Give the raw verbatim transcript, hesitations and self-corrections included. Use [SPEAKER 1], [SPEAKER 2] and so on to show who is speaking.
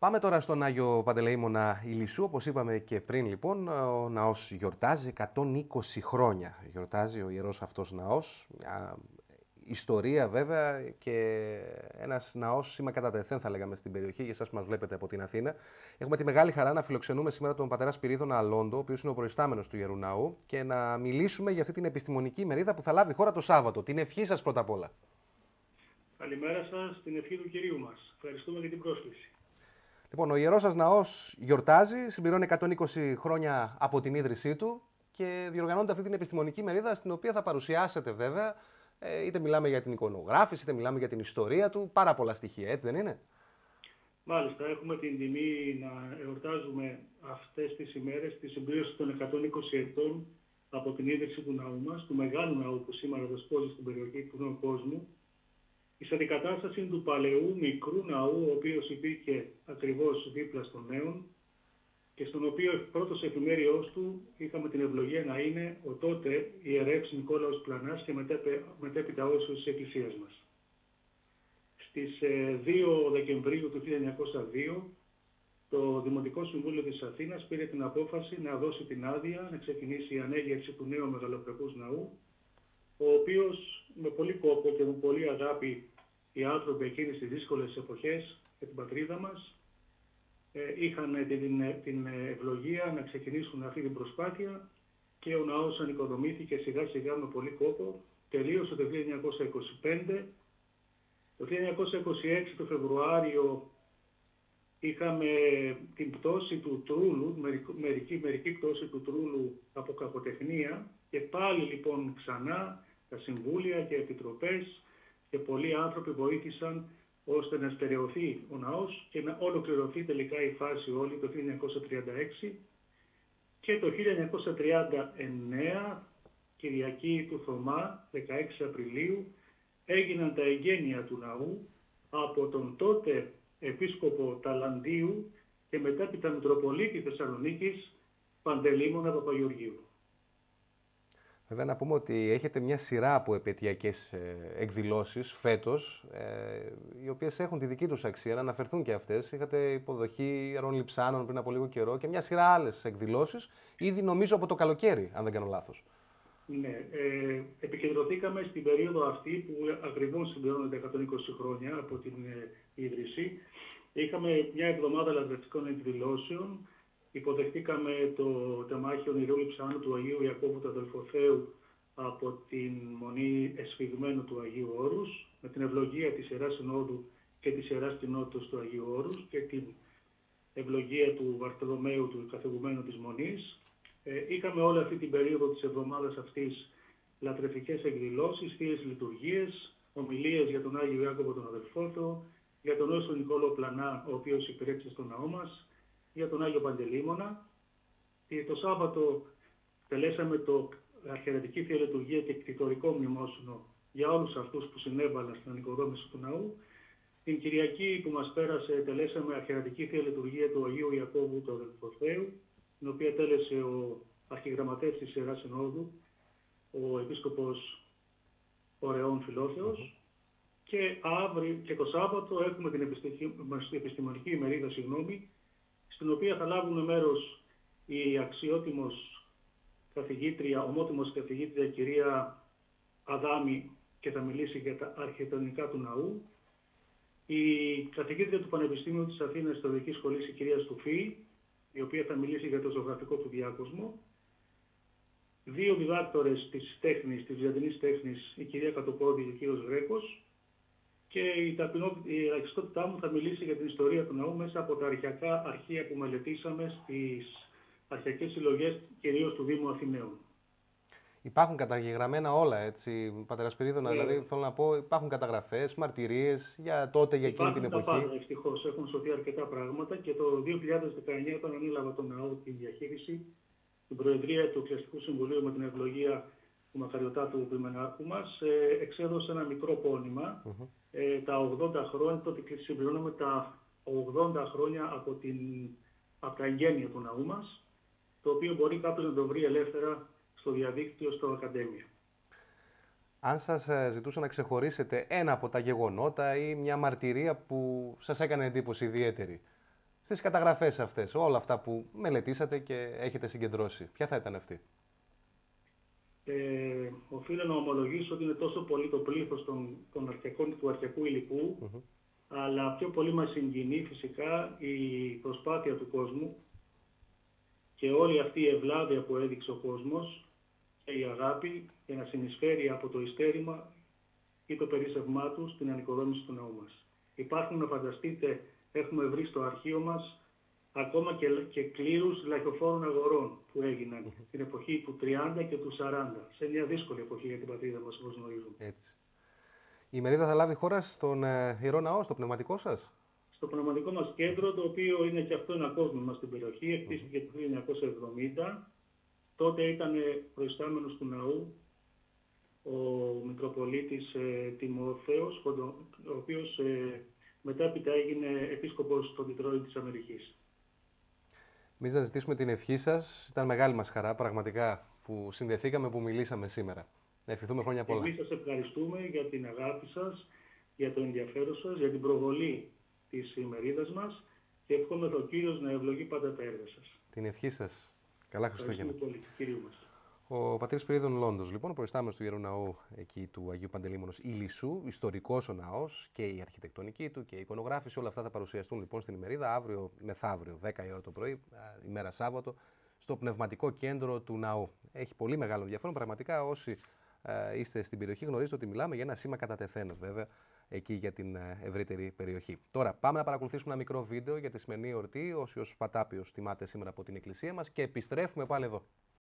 [SPEAKER 1] Πάμε τώρα στον Άγιο Παντελεήμονα Ηλισσού. Όπως είπαμε και πριν, λοιπόν, ο ναός γιορτάζει εκατόν είκοσι χρόνια. Γιορτάζει ο ιερός αυτός ναός. Μια ιστορία βέβαια και ένας ναός σήμα κατά τεθέν, θα λέγαμε, στην περιοχή, για εσάς που μας βλέπετε από την Αθήνα. Έχουμε τη μεγάλη χαρά να φιλοξενούμε σήμερα τον πατέρα Σπυρίδωνα Αλόντο, ο οποίος είναι ο προϊστάμενος του Ιερού Ναού, και να μιλήσουμε για αυτή την επιστημονική ημερίδα που θα λάβει χώρα το Σάββατο. Την ευχή σας πρώτα απ' όλα.
[SPEAKER 2] Καλημέρα σας, την ευχή του Κυρίου μας. Ευχαριστούμε για την πρόσκληση.
[SPEAKER 1] Λοιπόν, ο ιερός σας ναός γιορτάζει, συμπληρώνει εκατόν είκοσι χρόνια από την ίδρυσή του και διοργανώνεται αυτή την επιστημονική μερίδα, στην οποία θα παρουσιάσετε βέβαια, είτε μιλάμε για την εικονογράφηση, είτε μιλάμε για την ιστορία του, πάρα πολλά στοιχεία, έτσι δεν είναι?
[SPEAKER 2] Μάλιστα, έχουμε την τιμή να εορτάζουμε αυτές τις ημέρες τη συμπλήρωση των εκατόν είκοσι ετών από την ίδρυση του ναού μας, του μεγάλου ναού που σήμερα δεσπόζει στην περιοχή του Νέου Κόσμου, εις αντικατάσταση του παλαιού μικρού ναού, ο οποίος υπήρχε ακριβώς δίπλα στον νέον και στον οποίο πρώτος εφημέριος του είχαμε την ευλογία να είναι ο τότε ιερεύς Νικόλαος Πλανάς και μετέπειτα όσιος της Εκκλησίας μας. Στις δύο Δεκεμβρίου του χίλια εννιακόσια δύο το Δημοτικό Συμβούλιο της Αθήνας πήρε την απόφαση να δώσει την άδεια να ξεκινήσει η ανέγερση του νέου μεγαλοπρεπούς ναού, ο οποίος με πολύ κόπο και με πολύ αγάπη οι άνθρωποι εκείνες τις δύσκολες εποχές για την πατρίδα μας ε, είχαν την, την ευλογία να ξεκινήσουν αυτή την προσπάθεια και ο ναός ανοικοδομήθηκε σιγά σιγά με πολύ κόπο, τελείωσε το χίλια εννιακόσια είκοσι πέντε. Το χίλια εννιακόσια είκοσι έξι το Φεβρουάριο είχαμε την πτώση του Τρούλου, μερική, μερική πτώση του Τρούλου από κακοτεχνία και πάλι λοιπόν ξανά τα συμβούλια και επιτροπές και πολλοί άνθρωποι βοήθησαν ώστε να στερεωθεί ο ναός και να ολοκληρωθεί τελικά η φάση όλη το χίλια εννιακόσια τριάντα έξι και το χίλια εννιακόσια τριάντα εννέα, Κυριακή του Θωμά, δεκαέξι Απριλίου, έγιναν τα εγγένεια του ναού από τον τότε Επίσκοπο Ταλαντίου και μετέπειτα Μητροπολίτη Θεσσαλονίκης Παντελεήμονα Παπαγεωργίου.
[SPEAKER 1] Βέβαια να πούμε ότι έχετε μια σειρά από επαιτειακές εκδηλώσεις φέτος, ε, οι οποίες έχουν τη δική τους αξία, να αναφερθούν και αυτές. Είχατε υποδοχή ιερών λειψάνων πριν από λίγο καιρό και μια σειρά άλλες εκδηλώσεις, ήδη νομίζω από το καλοκαίρι, αν δεν κάνω λάθος.
[SPEAKER 2] Ναι, ε, επικεντρωθήκαμε στην περίοδο αυτή που ακριβώς συμπληρώνονται εκατόν είκοσι χρόνια από την ε, ίδρυση. Είχαμε μια εβδομάδα λατρευτικών εκδηλώσεων. Υποδεχτήκαμε το τεμάχιο Ιερού Λειψάνου του Αγίου Ιακώβου του Αδελφοθέου από την Μονή Εσφυγμένου του Αγίου Όρους, με την ευλογία της Ιεράς Συνόδου και της Ιεράς Κοινότητας του Αγίου Όρους και την ευλογία του Βαρθολομαίου, του καθηγουμένου της Μονής. Ε, είχαμε όλη αυτή την περίοδο της εβδομάδας αυτής λατρευτικές εκδηλώσεις, θείες λειτουργίες, ομιλίες για τον Άγιο Ιάκωβο τον Αδελφόθεο, για τον Όσιο Νικόλαο Πλανά, ο οποίος υπηρέτησε στο ναό μας, για τον Άγιο Παντελεήμονα. Και το Σάββατο τελέσαμε το αρχιερατική θεία λειτουργία και κτητορικό μνημόσυνο για όλους αυτούς που συνέβαλαν στην ανοικοδόμηση του ναού. Την Κυριακή που μας πέρασε τελέσαμε αρχιερατική θεία λειτουργία του Αγίου Ιακώβου του Αδελφοθέου, την οποία τέλεσε ο αρχιγραμματέας της Ιεράς Συνόδου, ο Επίσκοπος Ωρεών Φιλόθεος. Mm-hmm. Και αύριο και το Σάββατο έχουμε την επιστημονική ημερίδα, συγγνώμη, στην οποία θα λάβουν μέρος η αξιότιμος καθηγήτρια, ομότιμος καθηγήτρια κυρία Αδάμη και θα μιλήσει για τα αρχιτεκτονικά του ναού. Η καθηγήτρια του Πανεπιστήμιου της Αθήνας Ιστορικής Σχολής, η κυρία Στουφή, η οποία θα μιλήσει για το ζωγραφικό του διάκοσμο. Δύο διδάκτορες της τέχνης, της βυζαντινής τέχνης, η κυρία Κατοπόδη και ο κύριος Γρέκος. Και η ταπεινότητά μου θα μιλήσει για την ιστορία του ναού μέσα από τα αρχαϊκά αρχεία που μελετήσαμε στις αρχαϊκές συλλογές, κυρίως του Δήμου Αθηναίων.
[SPEAKER 1] Υπάρχουν καταγεγραμμένα όλα, έτσι, πατέρα Σπυρίδωνα, yeah. δηλαδή θέλω να πω, υπάρχουν καταγραφές, μαρτυρίες για τότε, για εκείνη την εποχή.
[SPEAKER 2] Υπάρχουν τα πάντα, ευτυχώς. Έχουν σωθεί αρκετά πράγματα και το δύο χιλιάδες δεκαεννέα, όταν ανέλαβα τον ναό την διαχείριση, την Προεδρία του Εκκλησιαστικού Συμβουλίου με την ευλογία του Μακαριωτάτου Πλημενάρχου μας, ε, εξέδωσε ένα μικρό πόνημα, mm-hmm. ε, τα ογδόντα χρόνια, τότε συμπληρώναμε τα ογδόντα χρόνια από, την, από τα εγγένεια του ναού μας, το οποίο μπορεί κάποιος να το βρει ελεύθερα στο διαδίκτυο, στο Ακαδέμια.
[SPEAKER 1] Αν σας ζητούσα να ξεχωρίσετε ένα από τα γεγονότα ή μια μαρτυρία που σας έκανε εντύπωση ιδιαίτερη, στις καταγραφές αυτές, όλα αυτά που μελετήσατε και έχετε συγκεντρώσει, ποια θα ήταν αυτή?
[SPEAKER 2] Ε, οφείλω να ομολογήσω ότι είναι τόσο πολύ το πλήθος των, των αρχαικών, του αρχαικού υλικού, mm-hmm. αλλά πιο πολύ μας συγκινεί φυσικά η προσπάθεια του κόσμου και όλη αυτή η ευλάβεια που έδειξε ο κόσμος και η αγάπη για να συνεισφέρει από το ειστέρημα ή το περίσσευμά του στην ανοικοδόμηση του ναού μας. Υπάρχουν, να φανταστείτε, έχουμε βρει στο αρχείο μας ακόμα και, και κλήρους λαχιοφόρων αγορών που έγιναν mm-hmm. την εποχή του τριάντα και του σαράντα, σε μια δύσκολη εποχή για την πατρίδα μας, όπως γνωρίζουμε.
[SPEAKER 1] Έτσι. Η ημερίδα θα λάβει χώρα στον ε, Ιερό Ναό, στο πνευματικό σας?
[SPEAKER 2] Στο πνευματικό μας κέντρο, το οποίο είναι και αυτό ένα κόσμο στην περιοχή, εκτίστηκε mm-hmm. το χίλια εννιακόσια εβδομήντα. Τότε ήταν προϊστάμενος του ναού ο Μητροπολίτης ε, Τιμόθεος, ο οποίος ε, μετάπειτα έγινε επίσκοπος στο Ντιτρόιτ της Αμερικής.
[SPEAKER 1] Εμείς να ζητήσουμε την ευχή σας. Ήταν μεγάλη μας χαρά, πραγματικά, που συνδεθήκαμε, που μιλήσαμε σήμερα. Να ευχηθούμε χρόνια πολλά.
[SPEAKER 2] Εμείς σας ευχαριστούμε για την αγάπη σας, για το ενδιαφέρον σας, για την προβολή της ημερίδας μας και εύχομαι ο Κύριος να ευλογεί πάντα τα έργα σας.
[SPEAKER 1] Την ευχή σας. Καλά Χριστούγεννα.
[SPEAKER 2] Πολύ, Κύριε μας.
[SPEAKER 1] Ο πατήρ Σπυρίδων Λόντος, λοιπόν, προϊστάμενος του Ιερού Ναού εκεί του Αγίου Παντελεήμονος Ηλισσού, ιστορικός ο ναός και η αρχιτεκτονική του και η εικονογράφηση, όλα αυτά θα παρουσιαστούν λοιπόν στην ημερίδα αύριο μεθαύριο, δέκα η ώρα το πρωί, ημέρα Σάββατο, στο πνευματικό κέντρο του ναού. Έχει πολύ μεγάλο ενδιαφέρον. Πραγματικά, όσοι ε, είστε στην περιοχή, γνωρίζετε ότι μιλάμε για ένα σήμα κατά τεθέν, βέβαια, εκεί για την ευρύτερη περιοχή. Τώρα, πάμε να παρακολουθήσουμε ένα μικρό βίντεο για τη σημερινή εορτή, όσοι ως Πατάπιος τιμάται σήμερα από την Εκκλησία μας και επιστρέφουμε πάλι εδώ.